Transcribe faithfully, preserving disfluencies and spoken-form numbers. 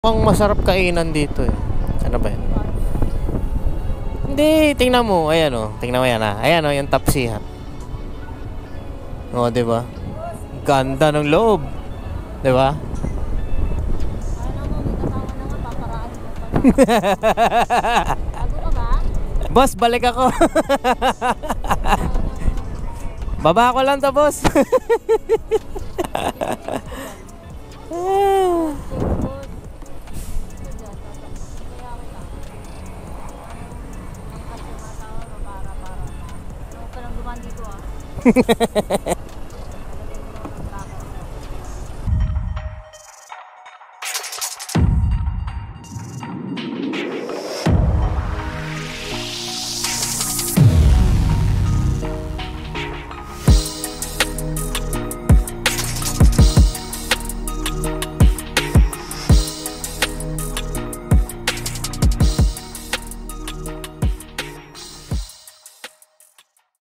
Ang masarap kainan dito eh. Ano ba yan? Hindi, tingnan mo. Ayan o. Tingnan mo yan ha. Ayan o, yung tapsihan. O, diba? Ganda ng loob. Diba? Boss, balik ako. Baba ko lang to, boss. Dito ah.